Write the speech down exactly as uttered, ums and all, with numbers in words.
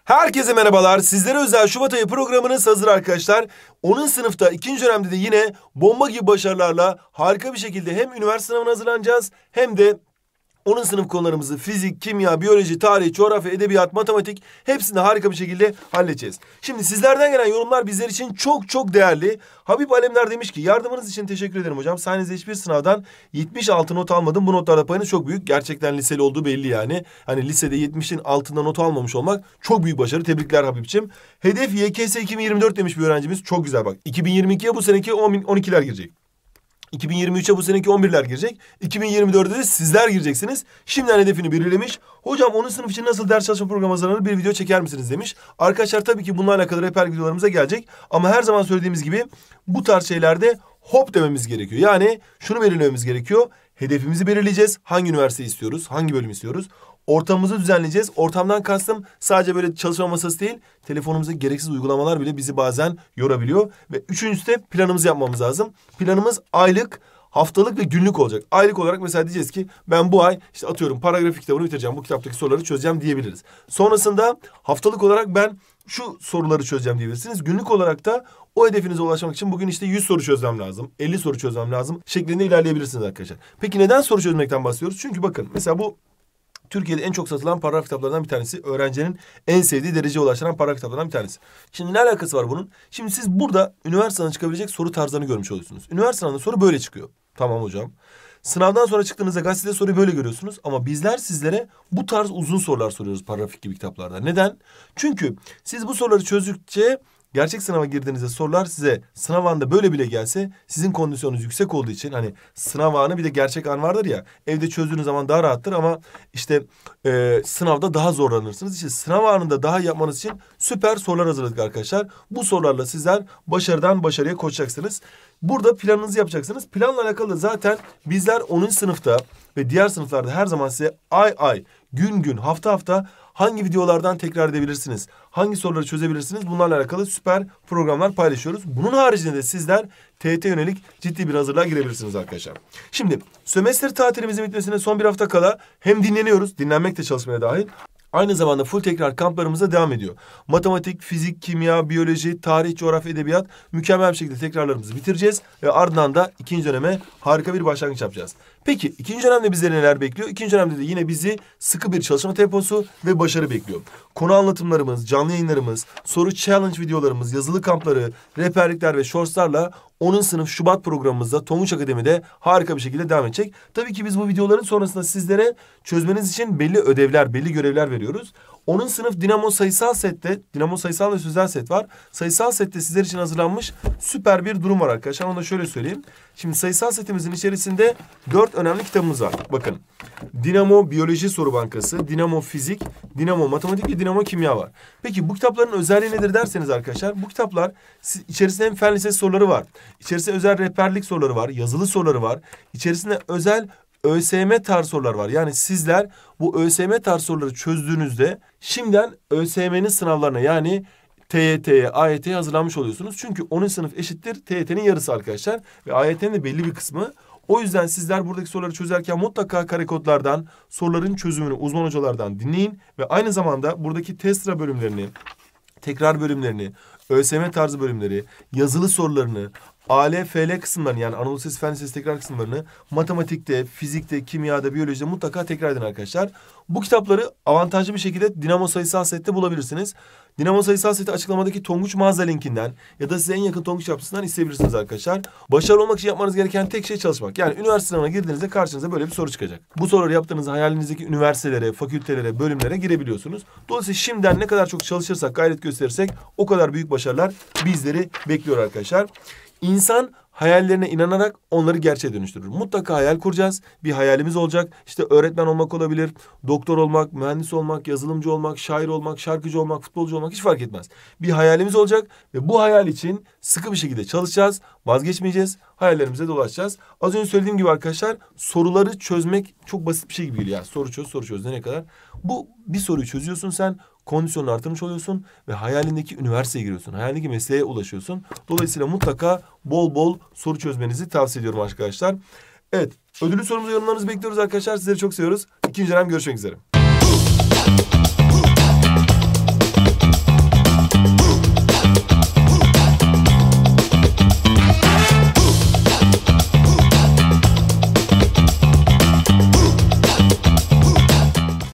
Herkese merhabalar. Sizlere özel Şubat ayı programınız hazır arkadaşlar. Onun sınıfta ikinci dönemde de yine bomba gibi başarılarla harika bir şekilde hem üniversite sınavına hazırlanacağız hem de onun sınıf konularımızı fizik, kimya, biyoloji, tarih, coğrafya, edebiyat, matematik hepsini harika bir şekilde halledeceğiz. Şimdi sizlerden gelen yorumlar bizler için çok çok değerli. Habib Alemdar demiş ki yardımınız için teşekkür ederim hocam. Sayenizde hiçbir sınavdan yetmiş altı not almadım. Bu notlarda payınız çok büyük. Gerçekten liseli olduğu belli yani. Hani lisede yetmişin altında not almamış olmak çok büyük başarı. Tebrikler Habibciğim. Hedef Y K S iki bin yirmi dört demiş bir öğrencimiz. Çok güzel bak. iki bin yirmi ikiye bu seneki on ikiler girecek. iki bin yirmi üçe bu seneki on birler girecek. iki bin yirmi dörde de sizler gireceksiniz. Şimdiden hedefini belirlemiş. Hocam onun sınıf için nasıl ders çalışma programı hazırlanır bir video çeker misiniz demiş. Arkadaşlar tabii ki bununla alakalı rehber videolarımıza gelecek. Ama her zaman söylediğimiz gibi bu tarz şeylerde hop dememiz gerekiyor. Yani şunu belirlememiz gerekiyor. Hedefimizi belirleyeceğiz. Hangi üniversite istiyoruz? Hangi bölüm istiyoruz? Ortamımızı düzenleyeceğiz. Ortamdan kastım sadece böyle çalışma masası değil, telefonumuza gereksiz uygulamalar bile bizi bazen yorabiliyor. Ve üçüncüsü de planımızı yapmamız lazım. Planımız aylık, haftalık ve günlük olacak. Aylık olarak mesela diyeceğiz ki ben bu ay işte atıyorum paragrafik kitabını bitireceğim. Bu kitaptaki soruları çözeceğim diyebiliriz. Sonrasında haftalık olarak ben şu soruları çözeceğim diyebilirsiniz. Günlük olarak da o hedefinize ulaşmak için bugün işte yüz soru çözmem lazım, elli soru çözmem lazım şeklinde ilerleyebilirsiniz arkadaşlar. Peki neden soru çözmekten bahsediyoruz? Çünkü bakın mesela bu Türkiye'de en çok satılan paragraf kitaplarından bir tanesi. Öğrencinin en sevdiği dereceye ulaştıran paragraf kitaplarından bir tanesi. Şimdi ne alakası var bunun? Şimdi siz burada üniversiteden çıkabilecek soru tarzlarını görmüş oluyorsunuz. Üniversiteden soru böyle çıkıyor. Tamam hocam. Sınavdan sonra çıktığınızda gazetede soruyu böyle görüyorsunuz. Ama bizler sizlere bu tarz uzun sorular soruyoruz paragrafik gibi kitaplarda. Neden? Çünkü siz bu soruları çözdükçe gerçek sınava girdiğinizde sorular size sınav anında böyle bile gelse sizin kondisyonunuz yüksek olduğu için hani sınav anı bir de gerçek an vardır ya evde çözdüğünüz zaman daha rahattır ama işte e, sınavda daha zorlanırsınız. İşte sınav anında daha yapmanız için süper sorular hazırladık arkadaşlar. Bu sorularla sizler başarıdan başarıya koşacaksınız. Burada planınızı yapacaksınız. Planla alakalı zaten bizler onuncu sınıfta ve diğer sınıflarda her zaman size ay ay, gün gün, hafta hafta hangi videolardan tekrar edebilirsiniz? Hangi soruları çözebilirsiniz? Bunlarla alakalı süper programlar paylaşıyoruz. Bunun haricinde de sizler T Y T yönelik ciddi bir hazırlığa girebilirsiniz arkadaşlar. Şimdi sömestr tatilimizin bitmesine son bir hafta kala hem dinleniyoruz, dinlenmek de çalışmaya dahil. Aynı zamanda full tekrar kamplarımıza devam ediyor. Matematik, fizik, kimya, biyoloji, tarih, coğrafya, edebiyat mükemmel bir şekilde tekrarlarımızı bitireceğiz. Ve ardından da ikinci döneme harika bir başlangıç yapacağız. Peki ikinci dönemde bizleri neler bekliyor? İkinci dönemde de yine bizi sıkı bir çalışma temposu ve başarı bekliyor. Konu anlatımlarımız, canlı yayınlarımız, soru challenge videolarımız, yazılı kampları, rehberlikler ve shortslarla onun sınıf Şubat programımızda Tonguç Akademi'de harika bir şekilde devam edecek. Tabii ki biz bu videoların sonrasında sizlere çözmeniz için belli ödevler, belli görevler veriyoruz. Onun sınıf Dinamo sayısal sette, Dinamo sayısal ve sözel set var. Sayısal sette sizler için hazırlanmış süper bir durum var arkadaşlar. Onu da şöyle söyleyeyim. Şimdi sayısal setimizin içerisinde dört önemli kitabımız var. Bakın. Dinamo Biyoloji Soru Bankası, Dinamo Fizik, Dinamo Matematik ve Dinamo Kimya var. Peki bu kitapların özelliği nedir derseniz arkadaşlar, bu kitaplar içerisinde hem fen lisesi soruları var. İçerisinde özel rehberlik soruları var, yazılı soruları var. İçerisinde özel ÖSYM tarzı sorular var. Yani sizler bu ÖSYM tarzı soruları çözdüğünüzde şimdiden ÖSYM'nin sınavlarına yani T Y T'ye, A Y T'ye hazırlanmış oluyorsunuz. Çünkü onuncu sınıf eşittir T Y T'nin yarısı arkadaşlar. Ve A Y T'nin de belli bir kısmı. O yüzden sizler buradaki soruları çözerken mutlaka kare kodlardan, soruların çözümünü uzman hocalardan dinleyin. Ve aynı zamanda buradaki test sıra bölümlerini, tekrar bölümlerini, ÖSYM tarzı bölümleri, yazılı sorularını, A L F L kısımlarını yani Anadolu Lisesi Fen Lisesi tekrar kısımlarını matematikte, fizikte, kimyada, biyolojide mutlaka tekrar edin arkadaşlar. Bu kitapları avantajlı bir şekilde Dinamo Sayısal Set'te bulabilirsiniz. Dinamo Sayısal Set'i açıklamadaki Tonguç mağaza linkinden ya da size en yakın Tonguç yapısından isteyebilirsiniz arkadaşlar. Başarılı olmak için yapmanız gereken tek şey çalışmak. Yani üniversite sınavına girdiğinizde karşınıza böyle bir soru çıkacak. Bu soruları yaptığınızda hayalinizdeki üniversitelere, fakültelere, bölümlere girebiliyorsunuz. Dolayısıyla şimdiden ne kadar çok çalışırsak, gayret gösterirsek o kadar büyük başarılar bizleri bekliyor arkadaşlar. İnsan hayallerine inanarak onları gerçeğe dönüştürür. Mutlaka hayal kuracağız. Bir hayalimiz olacak. İşte öğretmen olmak olabilir, doktor olmak, mühendis olmak, yazılımcı olmak, şair olmak, şarkıcı olmak, futbolcu olmak hiç fark etmez. Bir hayalimiz olacak ve bu hayal için sıkı bir şekilde çalışacağız, vazgeçmeyeceğiz, hayallerimize dolaşacağız. Az önce söylediğim gibi arkadaşlar soruları çözmek çok basit bir şey gibi geliyor. Yani soru çöz, soru çöz nereye kadar? Bu bir soruyu çözüyorsun sen, kondisyonunu artırmış oluyorsun ve hayalindeki üniversiteye giriyorsun. Hayalindeki mesleğe ulaşıyorsun. Dolayısıyla mutlaka bol bol soru çözmenizi tavsiye ediyorum arkadaşlar. Evet, ödüllü sorumuzu yorumlarınızı bekliyoruz arkadaşlar. Sizleri çok seviyoruz. İkinci dönem görüşmek üzere.